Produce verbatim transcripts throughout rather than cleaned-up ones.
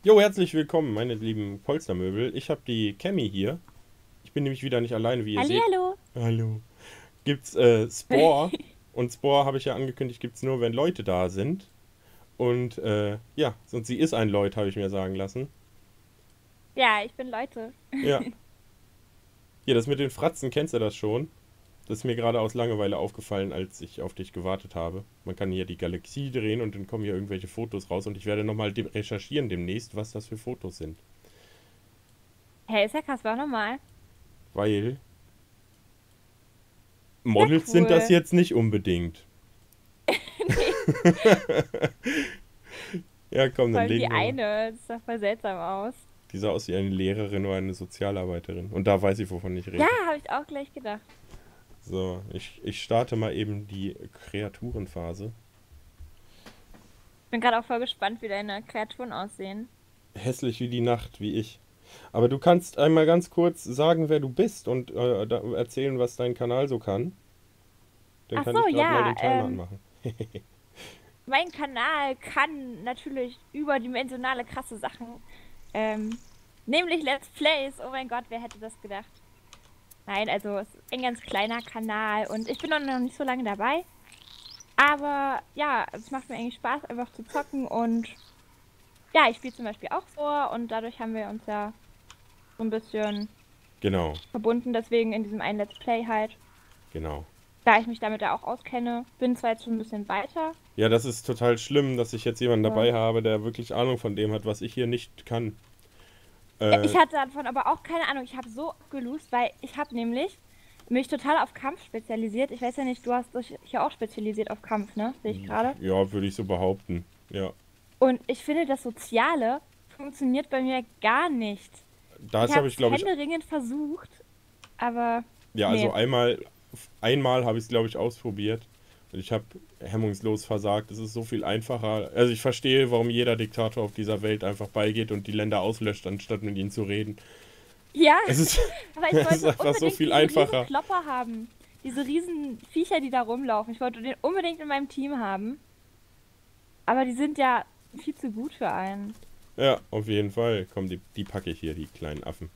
Jo, herzlich willkommen, meine lieben Polstermöbel. Ich habe die Cammy hier. Ich bin nämlich wieder nicht alleine, wie ihr seht. Hallihallo. Hallo. Gibt's äh, Spore. Und Spore habe ich ja angekündigt, gibt's nur, wenn Leute da sind. Und äh, ja, und sie ist ein Leut, habe ich mir sagen lassen. Ja, ich bin Leute. Ja. Hier, das mit den Fratzen, kennst du das schon? Das ist mir gerade aus Langeweile aufgefallen, als ich auf dich gewartet habe. Man kann hier die Galaxie drehen und dann kommen hier irgendwelche Fotos raus. Und ich werde nochmal de recherchieren demnächst, was das für Fotos sind. Hey, ist ja krass, war nochmal. Weil Ja, Models sind das cool. jetzt nicht unbedingt. Nee, Ja, komm, vor dann allem die legen wir mal. eine. Das sah voll seltsam aus. Die sah aus wie eine Lehrerin oder eine Sozialarbeiterin. Und da weiß ich, wovon ich Ja, rede. habe ich auch gleich gedacht. So, ich, ich starte mal eben die Kreaturenphase. Bin gerade auch voll gespannt, wie deine Kreaturen aussehen. Hässlich wie die Nacht, wie ich. Aber du kannst einmal ganz kurz sagen, wer du bist und äh, da erzählen, was dein Kanal so kann. Dann Ach kann so, ich gerade mal ja. den Timer Ähm, anmachen. mein Kanal kann natürlich überdimensionale krasse Sachen. Ähm, nämlich Let's Plays. Oh mein Gott, wer hätte das gedacht? Nein, also es ist ein ganz kleiner Kanal und ich bin noch nicht so lange dabei. Aber ja, es macht mir eigentlich Spaß, einfach zu zocken und ja, ich spiele zum Beispiel auch vor und dadurch haben wir uns ja so ein bisschen Genau, verbunden, deswegen in diesem einen Let's Play halt. genau. Da ich mich damit ja auch auskenne, bin zwar jetzt schon ein bisschen weiter. Ja, das ist total schlimm, dass ich jetzt jemanden Aber dabei habe, der wirklich Ahnung von dem hat, was ich hier nicht kann. ja, Äh, ich hatte davon aber auch keine Ahnung. Ich habe so abgelost, weil ich habe nämlich mich total auf Kampf spezialisiert. Ich weiß ja nicht, du hast dich ja auch spezialisiert auf Kampf, ne? Sehe ich gerade. ja, würde ich so behaupten. Ja. Und ich finde, das Soziale funktioniert bei mir gar nicht. Ich Das habe habe ich, es glaube ich, händeringend versucht, aber ja, also nee. einmal, einmal habe ich es, glaube ich, ausprobiert. Und ich habe hemmungslos versagt. Es ist so viel einfacher. Also ich verstehe, warum jeder Diktator auf dieser Welt einfach beigeht und die Länder auslöscht, anstatt mit ihnen zu reden. Ja, Es ist, aber ich es ist wollte einfach so unbedingt viel diese riesen einfacher. Klopper haben. Diese riesen Viecher, die da rumlaufen. Ich wollte den unbedingt in meinem Team haben. Aber die sind ja viel zu gut für einen. Ja, auf jeden Fall. Komm, die, die packe ich hier, die kleinen Affen.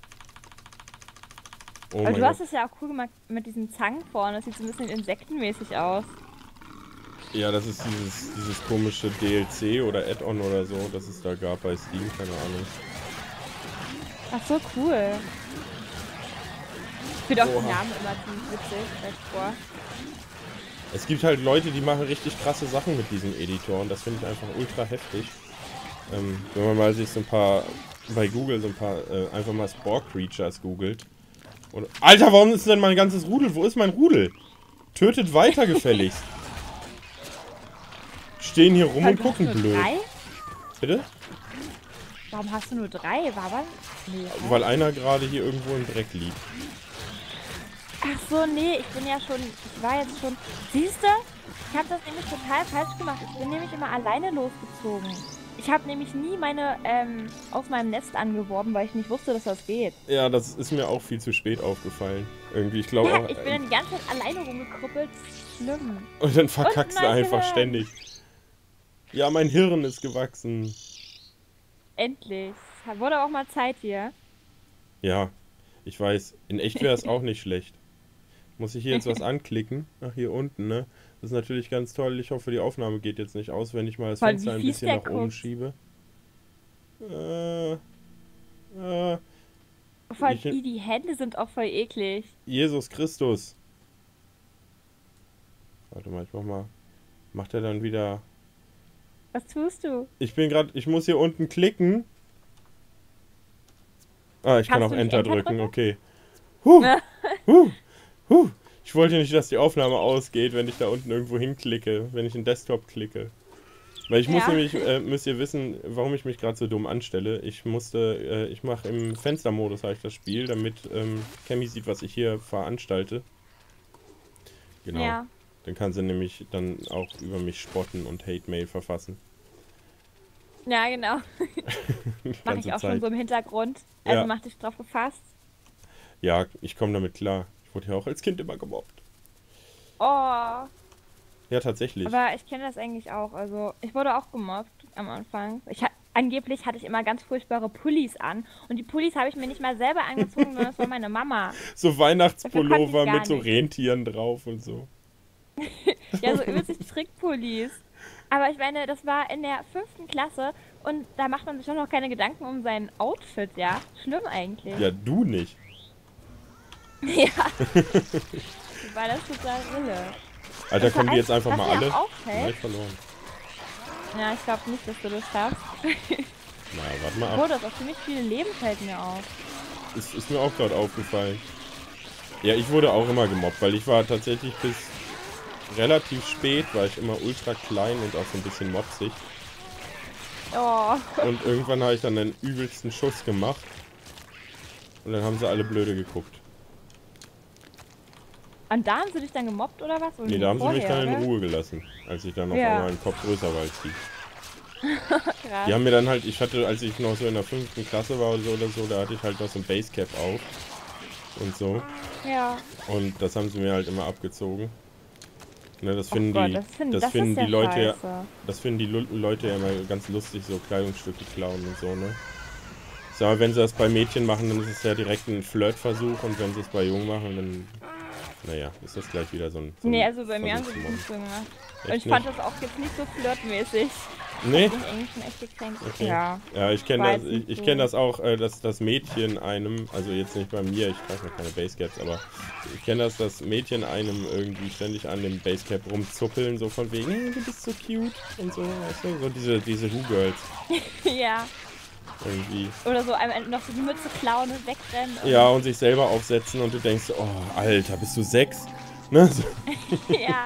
Oh Aber mein du Gott. hast es ja auch cool gemacht mit diesen Zangen vorne. Das sieht so ein bisschen insektenmäßig aus. Ja, das ist dieses, dieses komische D L C oder Add-on oder so, das es da gab bei Steam, keine Ahnung. Ach so, cool. Ich finde auch die Oha. Namen immer ziemlich witzig bei Spore. Es gibt halt Leute, die machen richtig krasse Sachen mit diesem Editor und das finde ich einfach ultra heftig. Ähm, wenn man mal sich so ein paar bei Google so ein paar äh, einfach mal Spore Creatures googelt. Und Alter, warum ist denn mein ganzes Rudel? Wo ist mein Rudel? Tötet weiter gefälligst. Stehen hier rum Weil und du hast gucken nur blöd. drei? Bitte? Warum hast du nur drei? War aber. Nee, hä? Weil einer gerade hier irgendwo im Dreck liegt. Ach so, nee, ich bin ja schon. Ich war jetzt schon. Siehst du? Ich habe das nämlich total falsch gemacht. Ich bin nämlich immer alleine losgezogen. Ich habe nämlich nie meine ähm, aus meinem Nest angeworben, weil ich nicht wusste, dass das geht. Ja, das ist mir auch viel zu spät aufgefallen. Irgendwie, ich glaube Ja, auch. ich bin Äh, dann die ganze Zeit alleine rumgekrüppelt. Schlimm. und dann Und ein verkackst du neues einfach Gehirn. ständig. Ja, mein Hirn ist gewachsen. Endlich. Wurde auch mal Zeit hier. Ja, ich weiß. In echt wäre es auch nicht schlecht. Muss ich hier jetzt was anklicken? Ach, hier unten, ne? Das ist natürlich ganz toll. Ich hoffe, die Aufnahme geht jetzt nicht aus, wenn ich mal das Voll, wie Fenster ein fies bisschen der nach oben guckt. schiebe. Äh, äh, Voll, ich, i, die Hände sind auch voll eklig. Jesus Christus. Warte mal, ich mach mal. Macht er dann wieder. Was tust du? Ich bin gerade. Ich muss hier unten klicken. Ah, ich kann Kannst auch du nicht Enter Enter drücken, drücken? okay. Huh, huh, huh. Ich wollte nicht, dass die Aufnahme ausgeht, wenn ich da unten irgendwo hinklicke, wenn ich in Desktop klicke. Weil ich muss Ja. nämlich, äh, müsst ihr wissen, warum ich mich gerade so dumm anstelle. Ich musste, äh, ich mache im Fenstermodus habe ich das Spiel, damit ähm, Cammy sieht, was ich hier veranstalte. Genau. Ja. Dann kann sie nämlich dann auch über mich spotten und Hate-Mail verfassen. Ja, genau. Die Mache ganze ich auch schon Zeit. so im Hintergrund. Also Ja. mach dich drauf gefasst. Ja, ich komme damit klar. Ich wurde ja auch als Kind immer gemobbt. Oh. Ja, tatsächlich. Aber ich kenne das eigentlich auch. Also, ich wurde auch gemobbt am Anfang. Ich, ha- angeblich hatte ich immer ganz furchtbare Pullis an. Und die Pullis habe ich mir nicht mal selber angezogen, sondern das war meine Mama. So Dafür konnte ich Weihnachtspullover gar mit so nicht. Rentieren drauf und so. Ja, so übelst Strickpullis. Aber ich meine, das war in der fünften Klasse und da macht man sich doch noch keine Gedanken um sein Outfit, ja? Schlimm eigentlich. Ja, du nicht. Ja, war das total irre. Alter, Und vor kommen die allem, jetzt einfach was mal mir alle? auch Na, auffällt, ich verloren. ja, ich glaube nicht, dass du das schaffst. Na, warte mal Oh, ab. das ist auch ziemlich viele Leben fällt mir auf. Ist, ist mir auch gerade aufgefallen. Ja, ich wurde auch immer gemobbt, weil ich war tatsächlich bis relativ spät, war ich immer ultra klein und auch so ein bisschen mopsig. Oh, Und irgendwann habe ich dann den übelsten Schuss gemacht. Und dann haben sie alle blöde geguckt. und da haben sie dich dann gemobbt oder was? Oder Nee, da haben sie mich vorher, dann in oder? Ruhe gelassen, als ich dann auf Ja. einmal einen Kopf größer war als die. Krass. Die haben mir dann halt, ich hatte, als ich noch so in der fünften Klasse war oder so, oder so, da hatte ich halt noch so ein Basecap auf. Und so. Ja. Und das haben sie mir halt immer abgezogen. Ne, das Oh finden Gott, die, das, find, das das finden ist die ja Leute ja, scheiße. das finden die Lu Leute ja immer ganz lustig, so Kleidungsstücke klauen und so, ne? Sag mal, wenn sie das bei Mädchen machen, dann ist es ja direkt ein Flirtversuch und wenn sie es bei Jungen machen, dann, naja, ist das gleich wieder so ein, so ein Nee, also bei mir haben Versuch sie zu das mobben. nicht so gemacht. Und Echt ich fand nicht? das auch jetzt nicht so flirtmäßig. Nee? Ich bin eigentlich schon echt gekränkt. Okay. Ja. Ja, ich kenne War das, jetzt ich, nicht ich so. kenn das auch, äh, dass das Mädchen einem, also jetzt nicht bei mir, ich trage noch keine Basecaps, aber ich kenne das, dass Mädchen einem irgendwie ständig an dem Basecap rumzuppeln, so von wegen, hey, du bist so cute und so, weißt du, so diese, diese Who-Girls Ja. irgendwie. Oder so einem noch so die Mütze klauen und wegrennen. Und Ja, und sich selber aufsetzen und du denkst, oh, Alter, bist du sechs? Ne? So. Ja.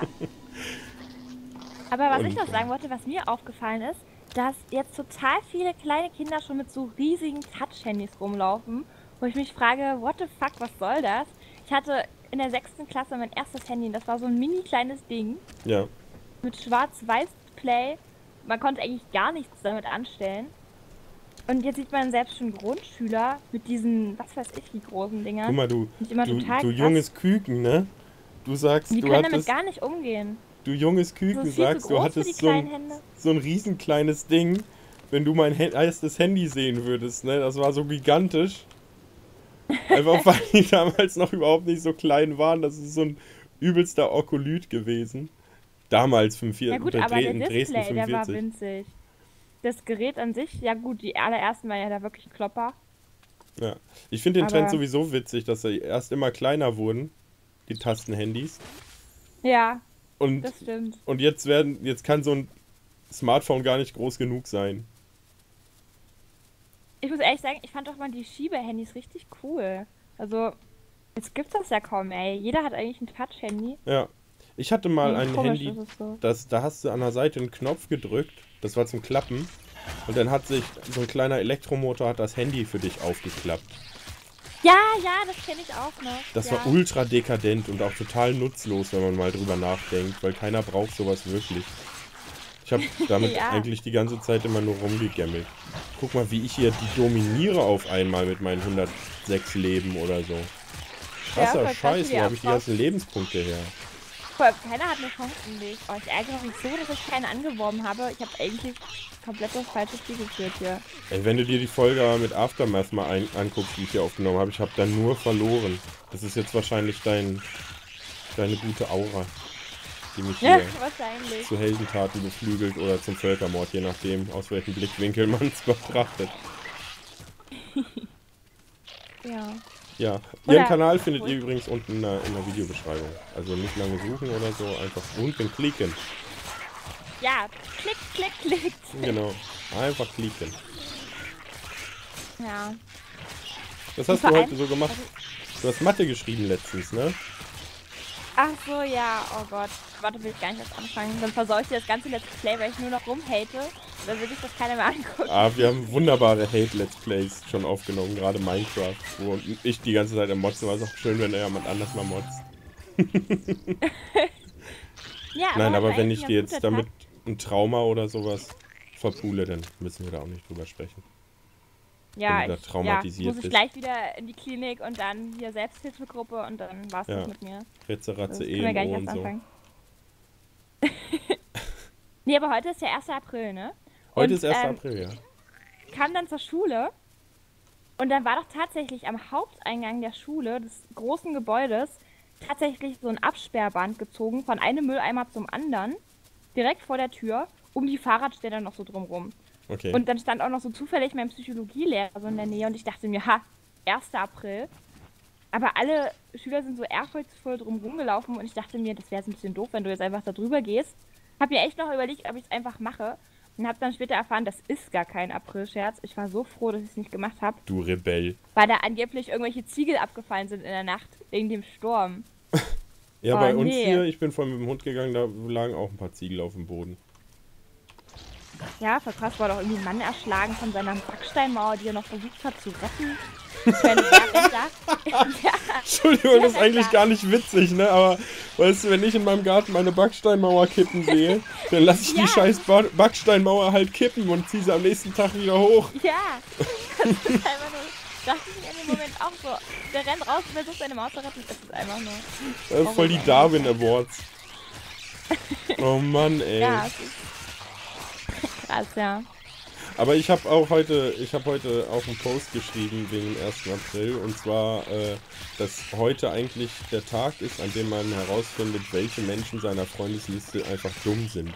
Aber was Und, ich noch sagen wollte, was mir aufgefallen ist, dass jetzt total viele kleine Kinder schon mit so riesigen Touch-Handys rumlaufen, wo ich mich frage, what the fuck, was soll das? Ich hatte in der sechsten Klasse mein erstes Handy, das war so ein mini kleines Ding Ja, mit Schwarz-Weiß-Display. Man konnte eigentlich gar nichts damit anstellen. Und jetzt sieht man selbst schon Grundschüler mit diesen, was weiß ich, wie großen Dingern. guck mal, du, Finde ich immer du, total du krass. junges Küken, ne? Du sagst, Die du können damit hattest, gar nicht umgehen. du junges Das Küken ist viel sagst, zu du groß für die hattest so ein, kleinen Hände. so ein riesen kleines Ding, wenn du mein He- erstes Handy sehen würdest, ne? Das war so gigantisch. Einfach weil die damals noch überhaupt nicht so klein waren. Das ist so ein übelster Okolyt gewesen. Damals Ja fünfundvierzig, gut, unter aber Dre der in Dresden Display, der war fünfundvierzig. winzig. Das Gerät an sich, ja gut, die allerersten waren ja da wirklich ein Klopper. Ja. Ich finde den Trend Aber sowieso witzig, dass sie erst immer kleiner wurden, die Tastenhandys. ja, Und, das stimmt. und jetzt werden, jetzt kann so ein Smartphone gar nicht groß genug sein. Ich muss ehrlich sagen, ich fand auch mal die Schiebehandys richtig cool. Also, jetzt gibt's das ja kaum mehr. Ey. Jeder hat eigentlich ein Touch-Handy. Ja. Ich hatte mal Irgendwie ein komisch Handy, ist es so. das, da hast du an der Seite einen Knopf gedrückt, das war zum Klappen. Und dann hat sich so ein kleiner Elektromotor hat das Handy für dich aufgeklappt. Ja, ja, das kenne ich auch noch. Das ja. war ultra dekadent und auch total nutzlos, wenn man mal drüber nachdenkt, weil keiner braucht sowas wirklich. Ich habe damit Ja. eigentlich die ganze Zeit immer nur rumgegemmelt. Guck mal, wie ich hier die dominiere auf einmal mit meinen hundertsechs Leben oder so. Ja, Krasser voll krass, Scheiß, wie wo die habe ich die abbrauchen. ganzen Lebenspunkte her? Vor allem, keiner hat eine Chance in mich. Oh, ich ärgere mich so, dass ich keinen angeworben habe. Ich habe eigentlich komplett das falsche Spiel geführt hier. Ey, wenn du dir die Folge mit Aftermath mal ein anguckst, die ich hier aufgenommen habe, ich habe da nur verloren. Das ist jetzt wahrscheinlich dein, deine gute Aura, die mich Ja, hier wahrscheinlich. zu Heldentaten beflügelt oder zum Völkermord, je nachdem, aus welchem Blickwinkel man es betrachtet. Ja. Ja, ihren Oder- Kanal findet ihr übrigens unten in der, in der Videobeschreibung. Also nicht lange suchen oder so, einfach unten klicken. Ja, klick, klick, klick. Genau, einfach klicken. Ja. Das hast vor du allem- heute so gemacht. Du hast Mathe geschrieben letztens, ne? Ach so, ja, oh Gott. Warte, will ich gar nicht erst anfangen. Dann versau ich dir das ganze Let's Play, weil ich nur noch rumhate. Dann will ich das keiner mehr angucken. Ah, wir haben wunderbare Hate-Let's Plays schon aufgenommen, gerade Minecraft, wo ich die ganze Zeit am Motzen war. Es ist auch schön, wenn er jemand anders mal motzt. Ja, Nein, heute aber war wenn eigentlich ich ein dir ganz jetzt guter damit Tag. ein Trauma oder sowas verpule, dann müssen wir da auch nicht drüber sprechen. Ja, wenn du da ich, traumatisiert ja, muss ich bist. gleich wieder in die Klinik und dann hier Selbsthilfegruppe und dann war's Ja. das mit mir. Retze, Das Ratze, können wir gar nicht E M O erst und so. anfangen. Nee, aber heute ist ja erster April, ne? Heute Und, ist erster ähm, April, ja. kam dann zur Schule und dann war doch tatsächlich am Haupteingang der Schule, des großen Gebäudes, tatsächlich so ein Absperrband gezogen von einem Mülleimer zum anderen, direkt vor der Tür, um die Fahrradständer noch so drumrum. Okay. Und dann stand auch noch so zufällig mein Psychologielehrer so in der Nähe und ich dachte mir, ha, erster April. Aber alle Schüler sind so ehrfurchtsvoll drum rumgelaufen und ich dachte mir, das wäre jetzt ein bisschen doof, wenn du jetzt einfach da drüber gehst. Hab mir echt noch überlegt, ob ich es einfach mache und hab dann später erfahren, das ist gar kein April-Scherz. Ich war so froh, dass ich es nicht gemacht habe. Du Rebell. Weil da angeblich irgendwelche Ziegel abgefallen sind in der Nacht wegen dem Sturm. Ja, Oh, bei uns nee. hier, ich bin vorhin mit dem Hund gegangen, da lagen auch ein paar Ziegel auf dem Boden. Ja, vor krass war doch irgendwie ein Mann erschlagen von seiner Backsteinmauer, die er noch versucht hat zu retten. Ich meine, der rennt da. Ja, Entschuldigung, das ist Ja, eigentlich klar. gar nicht witzig, ne? Aber weißt du, wenn ich in meinem Garten meine Backsteinmauer kippen sehe, dann lasse ich Ja. die scheiß ba Backsteinmauer halt kippen und ziehe sie am nächsten Tag wieder hoch. ja. Das ist einfach nur. Dachte ich mir in dem Moment auch so. Der rennt raus und versucht seine Maus zu retten. Das ist einfach nur. Das ist voll die Darwin Awards. Oh Mann, ey. Ja, es ist krass, ja. Aber ich habe auch heute, ich habe heute auch einen Post geschrieben wegen dem ersten April und zwar, äh, dass heute eigentlich der Tag ist, an dem man herausfindet, welche Menschen seiner Freundesliste einfach dumm sind.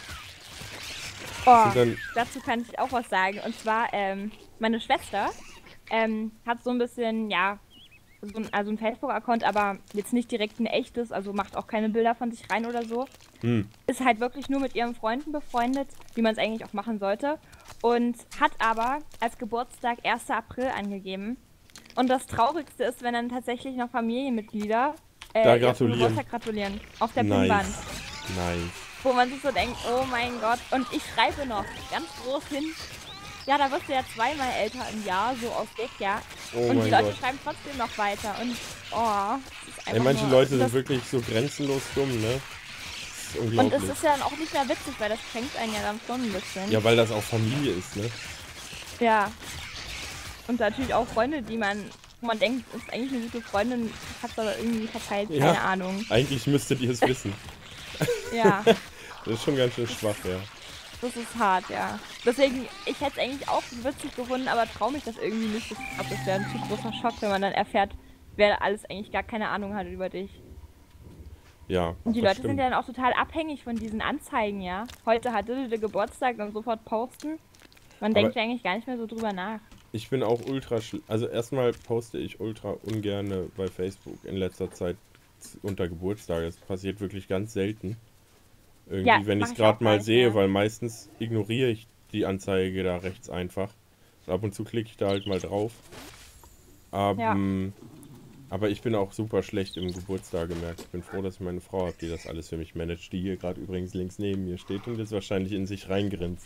Oh, sind dann- dazu kann ich auch was sagen. Und zwar, ähm, meine Schwester ähm, hat so ein bisschen, ja, so ein, also ein Facebook-Account, aber jetzt nicht direkt ein echtes, also macht auch keine Bilder von sich rein oder so. Hm. Ist halt wirklich nur mit ihren Freunden befreundet, wie man es eigentlich auch machen sollte. Und hat aber als Geburtstag erster April angegeben. Und das Traurigste ist, wenn dann tatsächlich noch Familienmitglieder äh, Da ihr zum gratulieren. Geburtstag gratulieren. Auf der Nice. Pinnwand. Nice. Wo man sich so denkt, oh mein Gott. Und ich schreibe noch ganz groß hin, ja, da wirst du ja zweimal älter im Jahr, so aus Gag, ja. Oh Und die mein Leute Gott. schreiben trotzdem noch weiter. Und, oh, es ist einfach Ey, manche nur, Leute sind das, wirklich so grenzenlos dumm, ne? Das ist Und unglaublich. es ist ja dann auch nicht mehr witzig, weil das kränkt einen ja dann schon ein bisschen. Ja, weil das auch Familie ist, ne? Ja. Und natürlich auch Freunde, die man, wo man denkt, ist eigentlich eine gute Freundin, hat aber irgendwie verteilt, Ja. keine Ahnung. Eigentlich müsstet ihr es wissen. Ja, Das ist schon ganz schön schwach, ja. das ist hart, ja. Deswegen, ich hätte es eigentlich auch witzig gefunden, aber traue mich das irgendwie nicht. Ich glaube, das wäre ein zu großer Schock, wenn man dann erfährt, wer alles eigentlich gar keine Ahnung hat über dich. Ja, Und die das Leute stimmt. sind ja dann auch total abhängig von diesen Anzeigen, ja. Heute hatte der Geburtstag, dann sofort posten. Man Aber- denkt ja eigentlich gar nicht mehr so drüber nach. Ich bin auch ultra schl Also erstmal poste ich ultra ungerne bei Facebook in letzter Zeit z- unter Geburtstage. Das passiert wirklich ganz selten. Irgendwie, Ja, wenn mach ich es ich auch gerade mal nicht, sehe, ja. weil meistens ignoriere ich die Anzeige da rechts einfach. Und ab und zu klicke ich da halt mal drauf. Aber, Ja. aber ich bin auch super schlecht im Geburtstage gemerkt. Ich bin froh, dass ich meine Frau habe, die das alles für mich managt, die hier gerade übrigens links neben mir steht und jetzt wahrscheinlich in sich reingrinst.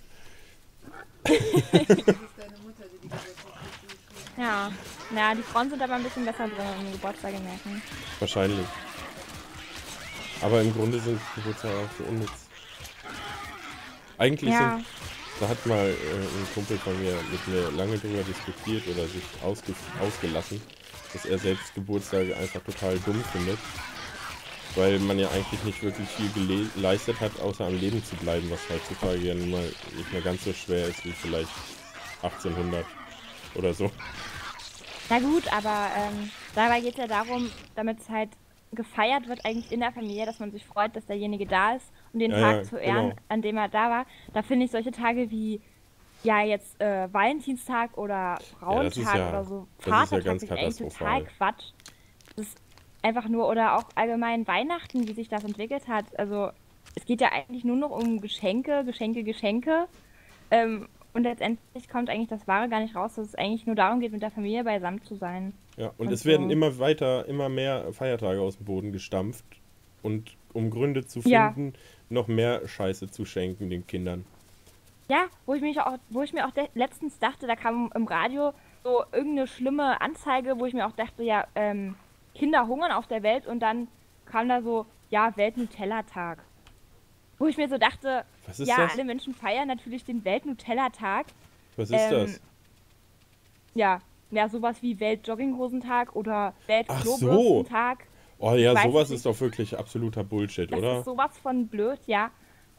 Ja, ja, die Frauen sind aber ein bisschen besser drin im Geburtstage merken. Wahrscheinlich. Aber im Grunde sind Geburtstage auch so unnütz. Eigentlich Ja, sind, da hat mal äh, ein Kumpel von mir mit mir lange drüber diskutiert oder sich ausge, ausgelassen, dass er selbst Geburtstage einfach total dumm findet. Weil man ja eigentlich nicht wirklich viel gele- geleistet hat, außer am Leben zu bleiben, was heutzutage ja nun mal nicht mehr ganz so schwer ist wie vielleicht achtzehnhundert oder so. na gut, aber ähm, dabei geht es ja darum, damit es halt gefeiert wird eigentlich in der Familie, dass man sich freut, dass derjenige da ist und den Ja, Tag ja, zu ehren, genau. an dem er da war. Da finde ich solche Tage wie, ja, jetzt äh, Valentinstag oder das ist Frauentag ja- oder so, das ist ja Vatertag ganz ist eigentlich total katastrophal. Quatsch. Das ist einfach nur, oder auch allgemein Weihnachten, wie sich das entwickelt hat. Also es geht ja eigentlich nur noch um Geschenke, Geschenke, Geschenke. Ähm, und letztendlich kommt eigentlich das Wahre gar nicht raus, dass es eigentlich nur darum geht, mit der Familie beisammen zu sein. Ja, und Und es werden so. immer weiter, immer mehr Feiertage aus dem Boden gestampft und um Gründe zu Ja. finden, noch mehr Scheiße zu schenken den Kindern. Ja, wo ich mich auch, wo ich mir auch de- letztens dachte, da kam im Radio so irgendeine schlimme Anzeige, wo ich mir auch dachte, ja, ähm, Kinder hungern auf der Welt und dann kam da so, ja, Welt-Nutella-Tag. Wo ich mir so dachte, Was ist ja, das? alle Menschen feiern natürlich den Welt-Nutella-Tag. Was ist ähm, das? Ja, ja, sowas wie Welt-Jogginghosentag oder Ach so. Welt-Klobürstentag. Oh ja, weiß sowas nicht. ist doch wirklich absoluter Bullshit, Das oder? ist sowas von blöd, ja.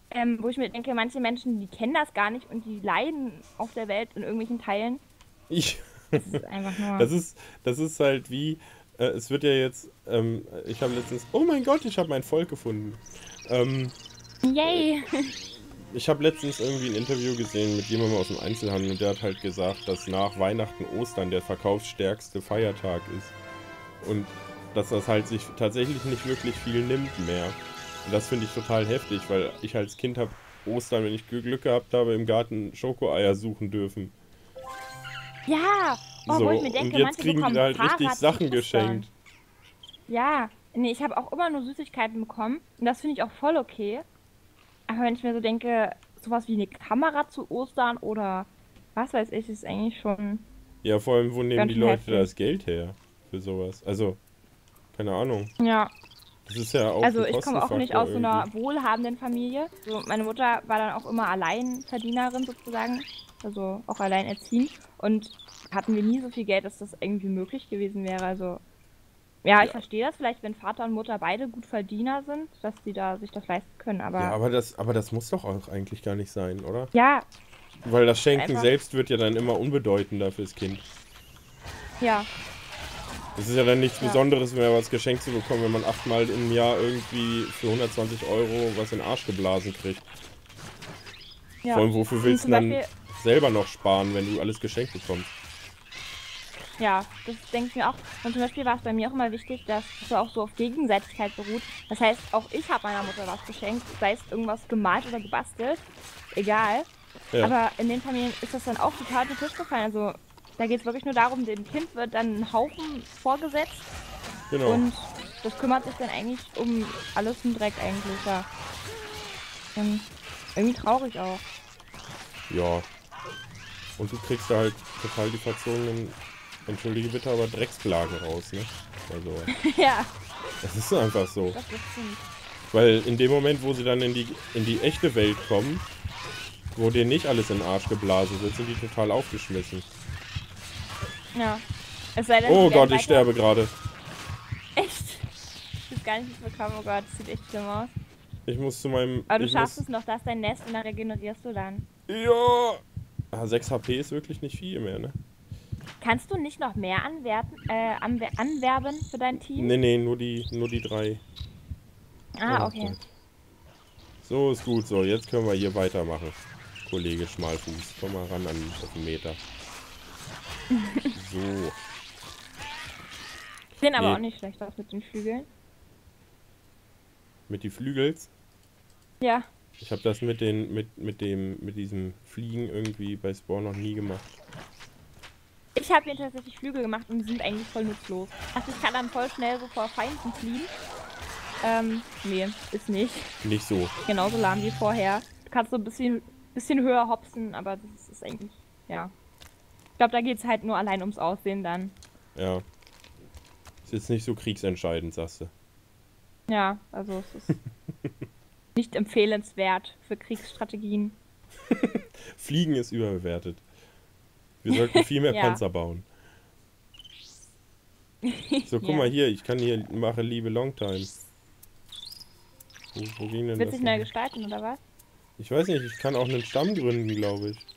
Ähm, wo ich mir denke, manche Menschen, die kennen das gar nicht und die leiden auf der Welt in irgendwelchen Teilen. Ich, Das ist einfach nur. das ist, das ist halt wie, äh, es wird ja jetzt, ähm, ich habe letztens, oh mein Gott, ich habe mein Volk gefunden. Ähm, Yay! Ich habe letztens irgendwie ein Interview gesehen mit jemandem aus dem Einzelhandel und der hat halt gesagt, dass nach Weihnachten Ostern der verkaufsstärkste Feiertag ist. Und dass das halt sich tatsächlich nicht wirklich viel nimmt mehr. Und das finde ich total heftig, weil ich als Kind habe Ostern, wenn ich Glück gehabt habe, im Garten Schokoeier suchen dürfen. Ja! Oh, wo So, ich mir und denke, jetzt manche kriegen die bekommen da halt richtig Fahrrad zu Sachen Ostern. geschenkt. Ja, nee, ich habe auch immer nur Süßigkeiten bekommen und das finde ich auch voll okay. Aber wenn ich mir so denke, sowas wie eine Kamera zu Ostern oder was weiß ich, ist eigentlich schon Ja, vor allem, wo nehmen ganz die schön Leute heftig. das Geld her für sowas? Also, keine Ahnung. Ja, Das ist ja auch also ein ich komme auch nicht Kostenfaktor aus so irgendwie. einer wohlhabenden Familie. So, meine Mutter war dann auch immer Alleinverdienerin sozusagen, also auch alleinerziehend. Und hatten wir nie so viel Geld, dass das irgendwie möglich gewesen wäre. Also ja, ich Ja, verstehe das vielleicht, wenn Vater und Mutter beide gut Verdiener sind, dass sie da sich das leisten können. ja, Aber aber das, aber das muss doch auch eigentlich gar nicht sein, oder? ja, Weil das ist Schenken einfach, selbst wird ja dann immer unbedeutender fürs Kind. ja, Es ist ja dann nichts ja, Besonderes mehr, was geschenkt zu bekommen, wenn man achtmal im Jahr irgendwie für hundertzwanzig Euro was in den Arsch geblasen kriegt. Vor ja. allem, wofür Und willst du zum denn dann Beispiel, selber noch sparen, wenn du alles geschenkt bekommst? ja, das denke ich mir auch. Und zum Beispiel war es bei mir auch immer wichtig, dass es auch so auf Gegenseitigkeit beruht. Das heißt, auch ich habe meiner Mutter was geschenkt, sei es irgendwas gemalt oder gebastelt, egal. Ja, Aber in den Familien ist das dann auch total auf den Tisch gefallen. Also da geht es wirklich nur darum, dem Kind wird dann ein Haufen vorgesetzt genau. und das kümmert sich dann eigentlich um alles im Dreck eigentlich, ja. Und irgendwie traurig auch. Ja. Und du kriegst da halt total die verzogenen, entschuldige bitte, aber Drecksplagen raus, ne? Also, Ja, das ist einfach so. das ist stimmt. Weil in dem Moment, wo sie dann in die, in die echte Welt kommen, wo dir nicht alles in den Arsch geblasen wird, sind die total aufgeschmissen. Ja. Es sei denn, Oh sie werden Gott, ich weiter. sterbe gerade. Echt? Ich hab gar nicht mitbekommen, oh Gott, das sieht echt schlimm aus. Ich muss zu meinem... Aber du Ich schaffst muss... es noch, da ist dein Nest und dann regenerierst du dann. Ja! Ah, sechs H P ist wirklich nicht viel mehr, ne? Kannst du nicht noch mehr anwerten, äh, anwer anwerben für dein Team? Nee, nee, nur die, nur die drei. Ah, Oh okay. Gott. So, ist gut. So, jetzt können wir hier weitermachen. Kollege Schmalfuß. Komm mal ran an auf den Meter. So. Sehen aber auch Nee, nicht schlecht aus mit den Flügeln. mit die Flügels. Ja. Ich habe das mit den, mit, mit dem, mit diesem Fliegen irgendwie bei Spawn noch nie gemacht. Ich habe hier tatsächlich Flügel gemacht und die sind eigentlich voll nutzlos. Also ich kann dann voll schnell so vor Feinden fliehen. Ähm, nee, ist nicht. Nicht so. Genauso lahm wie vorher. Du kannst so ein bisschen, bisschen höher hopsen, aber das ist eigentlich, ja. Ich glaube, da geht es halt nur allein ums Aussehen dann. Ja. Ist jetzt nicht so kriegsentscheidend, sagst du. Ja, also es ist nicht empfehlenswert für Kriegsstrategien. Fliegen ist überbewertet. Wir sollten viel mehr Ja. Panzer bauen. So, guck Ja. mal hier, ich kann hier mache Liebe Longtime. Wo, wo ging denn Wird das? sich neu noch? gestalten, oder was? Ich weiß nicht, ich kann auch einen Stamm gründen, glaube ich.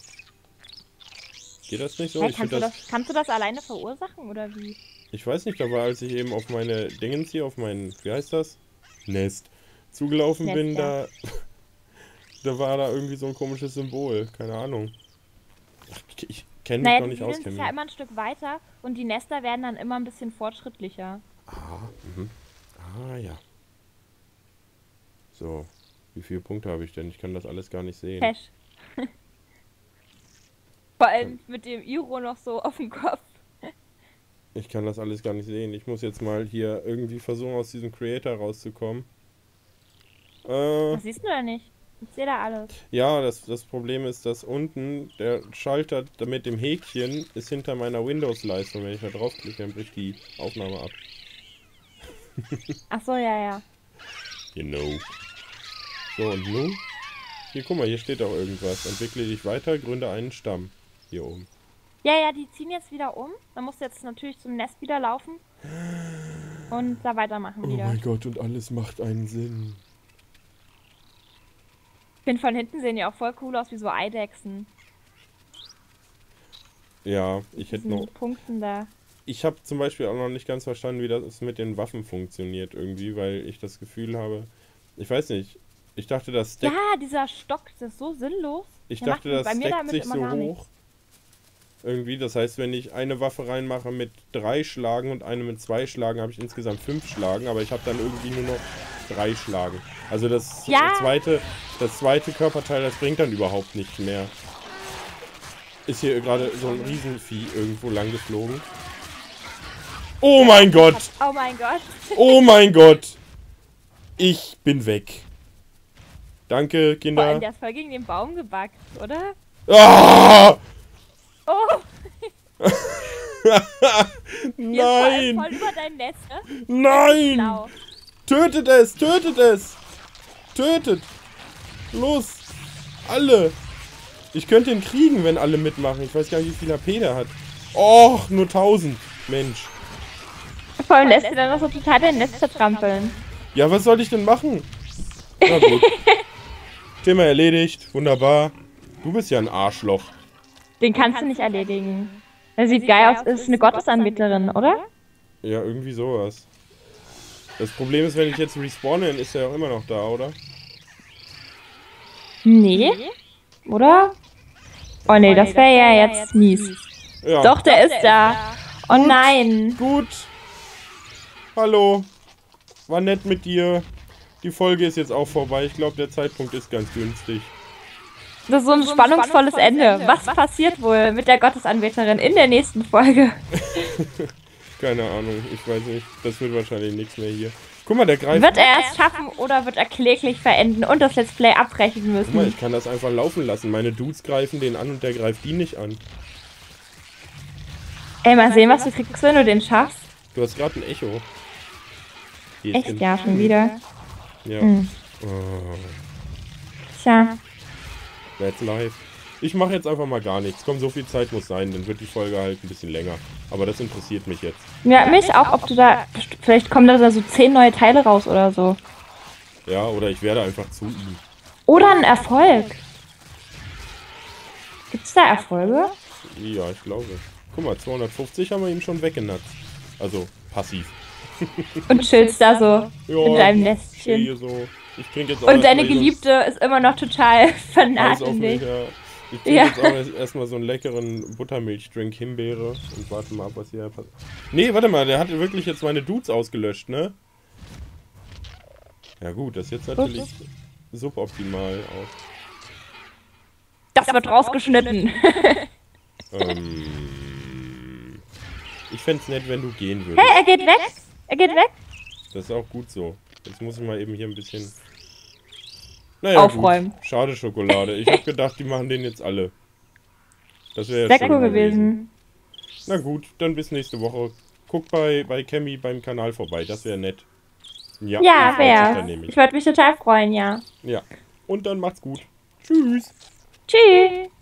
Geht das nicht so? Hey, Ich kannst, finde du das. das, kannst du das alleine verursachen, oder wie? Ich weiß nicht, aber als ich eben auf meine Dingens hier, auf mein, wie heißt das? Nest zugelaufen Nest, bin, ja. da. Da war da irgendwie so ein komisches Symbol. Keine Ahnung. Ach, Ich, ich kenne mich Naja, noch die nicht siedeln aus, sich kenn ja mich. immer ein Stück weiter und die Nester werden dann immer ein bisschen fortschrittlicher. Ah, mhm. Ah, ja. So. Wie viele Punkte habe ich denn? Ich kann das alles gar nicht sehen. Cash. Vor allem mit dem Iro noch so auf dem Kopf. Ich kann das alles gar nicht sehen. Ich muss jetzt mal hier irgendwie versuchen, aus diesem Creator rauszukommen. Äh, Das siehst du da nicht. Ich sehe da alles. ja, das, das Problem ist, dass unten der Schalter mit dem Häkchen ist hinter meiner Windows-Leiste. Wenn ich da draufklicke, dann bricht die Aufnahme ab. Ach so, ja, ja. Genau. So, und nun? Hier, guck mal, hier steht auch irgendwas. Entwickle dich weiter, gründe einen Stamm. Hier oben. Ja, ja, die ziehen jetzt wieder um. Dann musst du jetzt natürlich zum Nest wieder laufen. Und da weitermachen Oh wieder. mein Gott, und alles macht einen Sinn. Ich finde, von hinten sehen die auch voll cool aus, wie so Eidechsen. Ja, ich hätte noch... Punkten da. Ich habe zum Beispiel auch noch nicht ganz verstanden, wie das mit den Waffen funktioniert irgendwie, weil ich das Gefühl habe... Ich weiß nicht, ich dachte, das Stack... Ja, dieser Stock, das ist so sinnlos. Ich Der dachte, macht das bei mir stackt damit sich immer so gar hoch. nichts. Irgendwie, das heißt, wenn ich eine Waffe reinmache mit drei Schlagen und eine mit zwei Schlagen, habe ich insgesamt fünf Schlagen, aber ich habe dann irgendwie nur noch drei Schlagen. Also das Ja. zweite, das zweite Körperteil, das bringt dann überhaupt nichts mehr. Ist hier gerade so ein Riesenvieh irgendwo lang geflogen. Oh mein Gott! Oh mein Gott. Oh mein Gott! Ich bin weg. Danke, Vor allem, Kinder. der ist voll gegen den Baum gebackt, oder? Ah! Oh, Nein! voll über dein Nest, ne? Nein! Blau. Tötet es! Tötet es! Tötet! Los! Alle! Ich könnte ihn kriegen, wenn alle mitmachen. Ich weiß gar nicht, wie viel H P der hat. Och, nur tausend. Mensch. Vor allem lässt du dann noch so total dein Nest zertrampeln. Ja, was soll ich denn machen? Na gut. Thema erledigt. Wunderbar. Du bist ja ein Arschloch. Den kannst du nicht erledigen. Er sieht geil aus, ist eine Gottesanbeterin, oder? Ja, irgendwie sowas. Das Problem ist, wenn ich jetzt respawne, dann ist er auch immer noch da, oder? Nee. Oder? Oh nee, das wäre ja jetzt mies. Ja. Doch, der ist da. Oh nein. Gut. Hallo. War nett mit dir. Die Folge ist jetzt auch vorbei. Ich glaube, der Zeitpunkt ist ganz günstig. Das ist so ein spannungsvolles Ende. Was passiert wohl mit der Gottesanbeterin in der nächsten Folge? Keine Ahnung, ich weiß nicht. Das wird wahrscheinlich nichts mehr hier. Guck mal, der greift... Wird er es schaffen oder wird er kläglich verenden und das Let's Play abbrechen Guck mal, müssen? ich kann das einfach laufen lassen. Meine Dudes greifen den an und der greift die nicht an. Ey, mal sehen, was du kriegst, wenn du den schaffst. Du hast gerade ein Echo. Hier ist Echt, in- ja, schon wieder. Ja. Hm. Oh, Tja. that's life. Ich mache jetzt einfach mal gar nichts. Komm, so viel Zeit muss sein. Dann wird die Folge halt ein bisschen länger. Aber das interessiert mich jetzt. Ja, mich auch, ob du da... Vielleicht kommen da so zehn neue Teile raus oder so. Ja, oder ich werde einfach zu ihm. Oder ein Erfolg. Gibt's da Erfolge? Ja, ich glaube. Guck mal, zweihundertfünfzig haben wir ihm schon weggenatzt. Also, passiv. Und chillst da so Ja, in deinem ich stehe hier Nestchen. so. Ich trinke jetzt auch Und deine erstmal hier Geliebte ist immer noch total so ein vernarrt Eis auf in mich, dich. ja. Ich trinke Ja. jetzt auch erst- erstmal so einen leckeren Buttermilchdrink Himbeere und warte mal ab, was hier passiert. Nee, warte mal, der hat wirklich jetzt meine Dudes ausgelöscht, ne? Ja gut, das ist jetzt natürlich suboptimal auch. Das wird rausgeschnitten. Ähm, ich fänd's nett, wenn du gehen würdest. Hey, er geht weg. Er geht weg. Das ist auch gut so. Jetzt muss ich mal eben hier ein bisschen... Naja, Aufräumen. Gut. Schade Schokolade. Ich hab gedacht, die machen den jetzt alle. Das wäre Sehr ja cool schön gewesen. Na gut, dann bis nächste Woche. Guck bei, bei Cammy beim Kanal vorbei, das wäre nett. Ja, Ja, die freut sich dann wer? nämlich. Ich würde mich total freuen, ja. Ja. Und dann macht's gut. Tschüss. Tschüss.